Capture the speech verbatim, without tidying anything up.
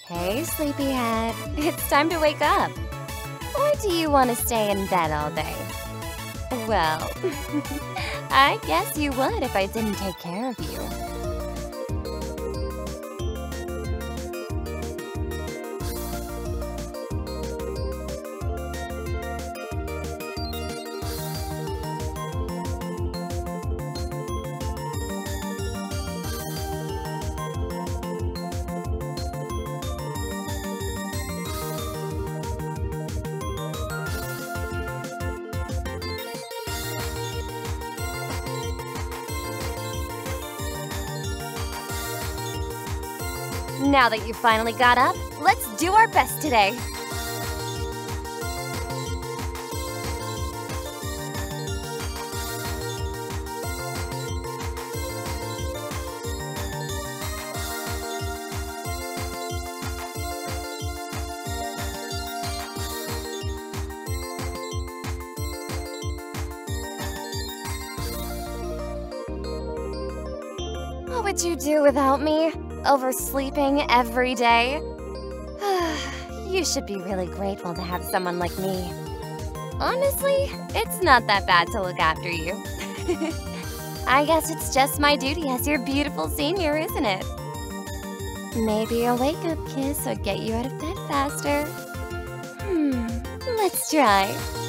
Hey, sleepyhead. It's time to wake up. Or do you want to stay in bed all day? Well, I guess you would if I didn't take care of you. Now that you finally got up, let's do our best today. What would you do without me? Oversleeping every day? You should be really grateful to have someone like me. Honestly, it's not that bad to look after you. I guess it's just my duty as your beautiful senior, isn't it? Maybe a wake-up kiss would get you out of bed faster. Hmm, let's try.